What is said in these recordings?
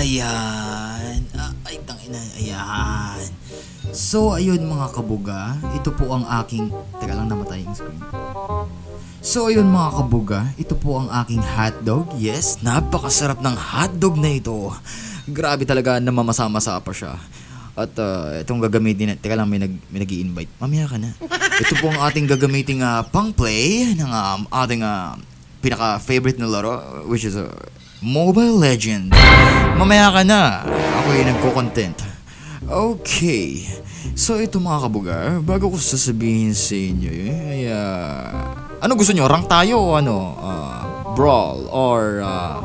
Ayan. Ay, tangina. Ayan. So, ayun mga kabuga. Ito po ang aking... Teka lang, namatay yung screen. So, ayun mga kabuga. Ito po ang aking hotdog. Yes, napakasarap ng hotdog na ito. Grabe talaga, namamasa-masa pa siya. At itong gagamitin na... Teka lang, may nag-i-invite. Mamaya ka na. Ito po ang ating gagamiting pang-play ng ating pinaka-favorite na laro, which is Mobile Legends. Mamaya ka na. Ako yung nagko-content. Okay. So ito mga kabuga, bago ko sasabihin sa inyo, ano gusto nyo? Rank tayo o ano? Brawl or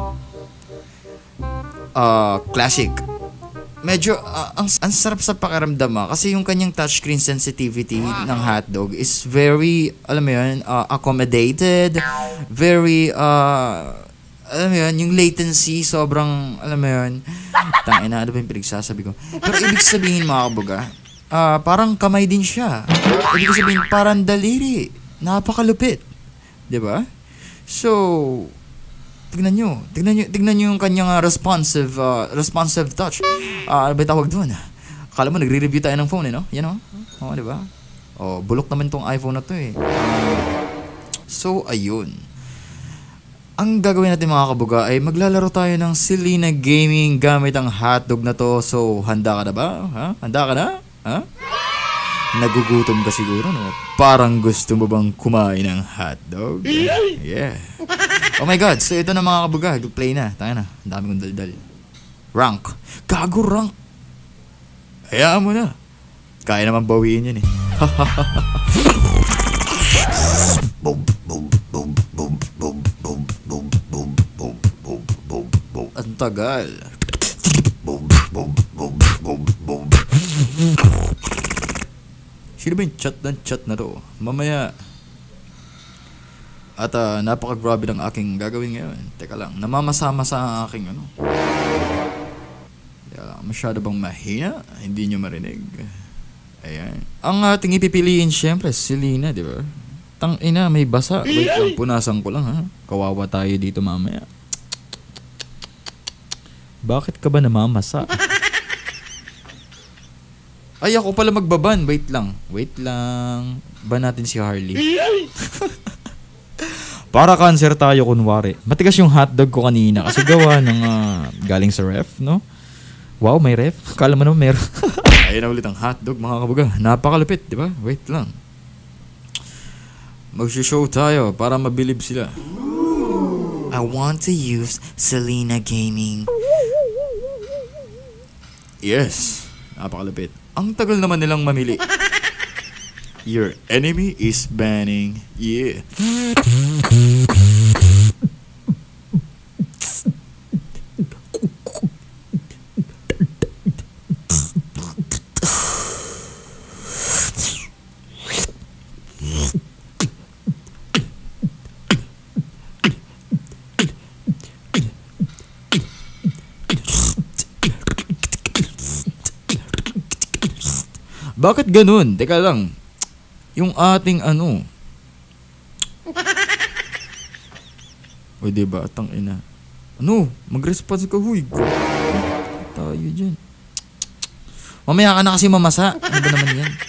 classic? Medyo ang sarap sa pakiramdam kasi yung kanyang touchscreen sensitivity ng hotdog is very, alam mo yun, accommodated, very alam mo yun, yung latency sobrang, alam mo yun, tangina, ano ba yung pinagsasabi ko? Pero ibig sabihin mga kabuga, parang kamay din siya. Ibig sabihin parang daliri, napakalupit, 'di ba? So tignan nyo yung kanyang responsive touch. Ano ba tawag doon? Akala mo nagre-review tayo ng phone, no? Yan, no? Oh, di ba? Oh, bulok naman tong iPhone na to eh. So, ayun. Ang gagawin natin mga kabuga ay maglalaro tayo ng Selena Gaming gamit ang hotdog na to. So, handa ka na ba? Ha? Handa ka na? Ha? Nagugutom ka siguro, no? Parang gusto mo bang kumain ng hotdog? Yeah. Oh my God, so ito na mga kabuga, play na. Tayo na, ang dami kong daldal. Rank. Gago rank. Hayaan mo na. Kaya naman bawiin yan eh. Ang tagal. Sino ba yung chat na to? Mamaya. At napaka-grabe ng aking gagawin ngayon. Teka lang, namamasa-masa ang aking ano. Masyado bang mahina? Hindi nyo marinig. Ayan. Ang ating ipipiliin syempre, Selena, di ba? Tangina, may basa. Wait lang, punasan ko lang ha. Kawawa tayo dito mamaya. Bakit ka ba namamasa? Ay, ako pala magbaban. Wait lang. Ban natin si Harley. Para cancer tayo kunwari. Matigas yung hotdog ko kanina kasi gawa ng galing sa ref, no? Wow, may ref. Kala mo naman meron. Ayun na ulit ang hotdog, mga kabuga. Napakalupit, di ba? Wait lang. Mag-show tayo para mabilib sila. I want to use Selena Gaming. Yes. Napakalupit. Ang tagal naman nilang mamili. Your enemy is banning. Yeah. Bakit ganun? Teka lang. Yung ating ano. O diba? Tangina. Ano? Mag-response ka, huy. Tayo dyan. Mamaya ka na kasi mamasa. Ano ba naman yan?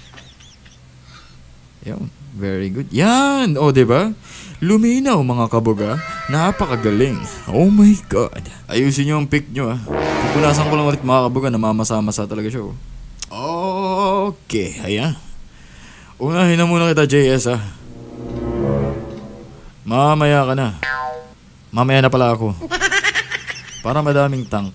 Yan. Very good. Yan! O diba? Luminaw mga kabuga. Napakagaling. Oh my God. Ayusin nyo ang pick nyo Pupunasan ko lang ulit mga kabuga. Namamasa-masa talaga siya Okay, ayan. Unahin na muna kita, JS Mamaya ka na. Mamaya na pala ako. Para madaming tank.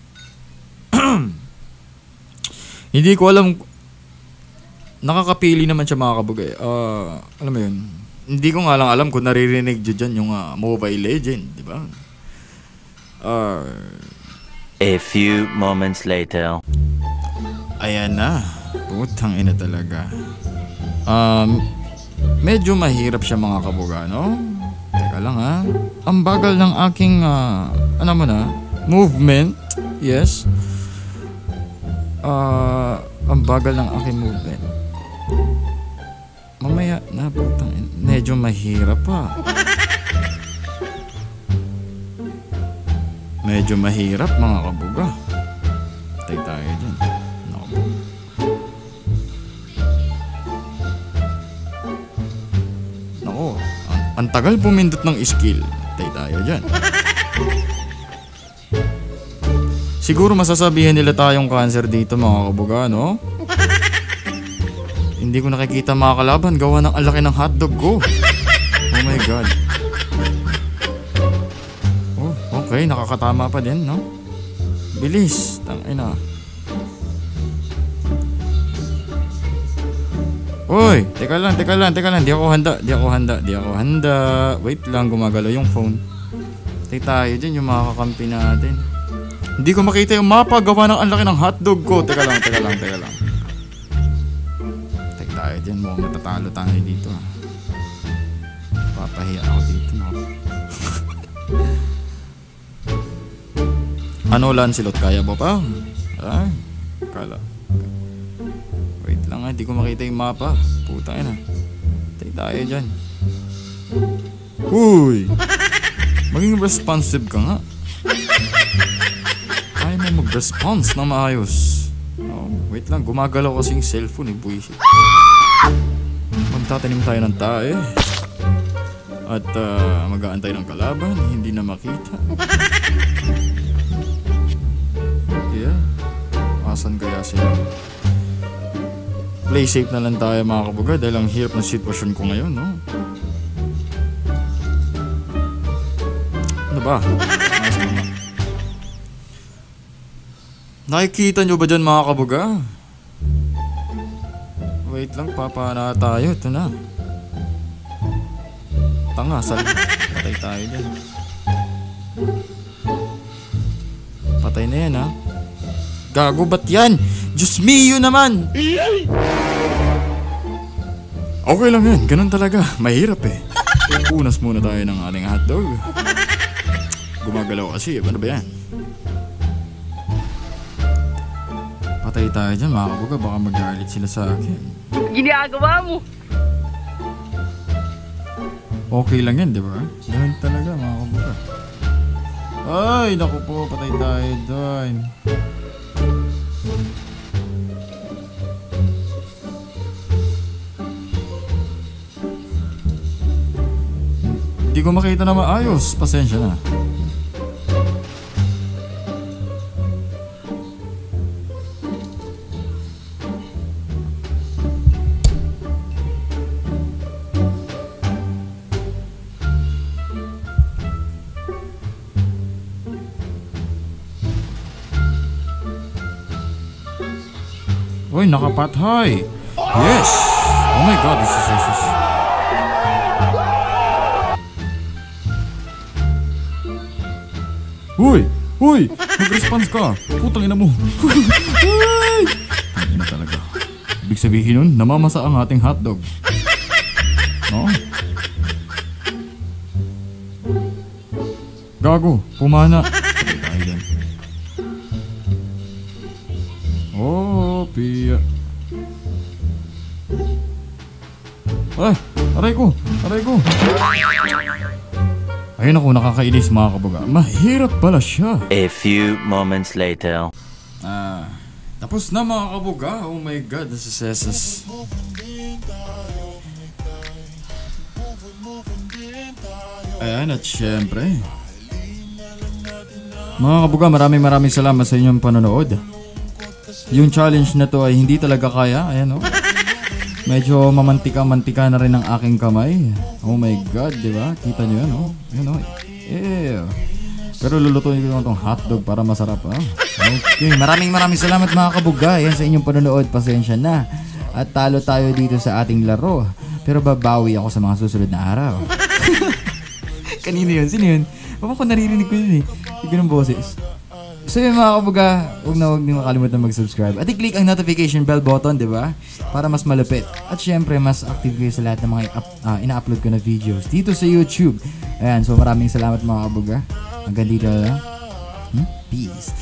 Hindi ko alam. Nakakapili naman siya mga kabugay. Alam mo yun. Hindi ko nga lang alam kung naririnig dyan yung Mobile Legend, di ba? A few moments later. Ayan na. Putang ina talaga. Medyo mahirap siya mga kabuga, no? Teka lang Ang bagal ng aking, ano mo na? Movement. Yes. Ang bagal ng aking movement. Mamaya na, putang ina. Medyo mahirap Medyo mahirap mga kabuga. Tay tayo dyan. Naku po. Naku, ang tagal pumindot ng skill. Tay tayo dyan. Siguro masasabihin nila tayong cancer dito mga kabuga, no? Hindi ko nakikita mga kalaban gawa ng alaki ng hotdog ko. Oh my god. Oh, okay, nakakatama pa din, no? Bilis, tangina. Uy, teka lang. Di ako handa. Wait lang, gumagalaw yung phone. Tay tayo din yung mga kakampi natin. Hindi ko makita yung mapa gawa ng ang laki ng hotdog ko. Teka lang. Tay tayo din, mukhang matatalo tayo dito. Papahiya ako dito, no? Ano Lancelot, kaya mo pa? Ay, kala. Wait lang hindi ko makita yung mapa. Putang ina. Tay tayo dyan. Uy! Maging responsive ka nga. Ayaw mo mag-response na maayos. Oh, wait lang, gumagalaw kasi yung cellphone buisit. Magtatanim tayo ng tae. At mag-aantay ng kalaban, hindi na makita. Yeah. Asan kaya sila? Play safe na lang tayo mga kabuga dahil ang hirap na sitwasyon ko ngayon, no? Ano ba? Nakikita nyo ba dyan mga kabuga? Wait lang, papana tayo. Ito na. Tanga, patay tayo dyan. Patay na yan, ha? Gago, ba't yan? Diyos mio naman! Okay lang yan, ganun talaga. Mahirap eh. Punas muna tayo ng ating hotdog. Gumagalaw kasi, ano ba yan? Patay tayo dyan mga kabuga, baka magalit sila sa akin. Ginagawa mo! Okay lang yan, di ba? Ganun talaga mga kabuga. Ay, naku po, patay tayo doon. Hindi ko makita na maayos. Pasensya na. Uy, nakapatay. Yes! Oh my god, this is... Uy! Mag-response ka! Putang ina mo! Uy! Ang ina talaga. Ibig sabihin nun, namamasa ang ating hotdog. No? Gago! Pumana! Oh, Pia. Ay! Aray ko! Ayun ako, nakakainis mga kabaga. Mahirap pala siya. A few moments later. Tapos na mga kabaga. Oh my god, this is SS. Ayan, at syempre mga kabaga, maraming salamat sa inyong panonood. Yung challenge na to ay hindi talaga kaya. Ayan o. Medyo mamantika na rin ang aking kamay. Oh my god, di ba? Kita nyo yan, oh. Yan, oh. Yeah. Pero lulutuin ko naman itong hotdog para masarap, ah. Okay, maraming salamat mga kabuga. Yan sa inyong panonood. Pasensya na. At talo tayo dito sa ating laro. Pero babawi ako sa mga susunod na araw. Kanino yun? Sino yun? Baka ko naririnig ko yun eh. Yung ganun boses. So yun mga kabuga, huwag niyo makalimutan mag-subscribe. At i-click ang notification bell button, di ba? Para mas malupit. At syempre, mas active kayo sa lahat ng mga ina-upload ko na videos dito sa YouTube. Ayan, so maraming salamat mga kabuga. Hanggang dito lang. Peace.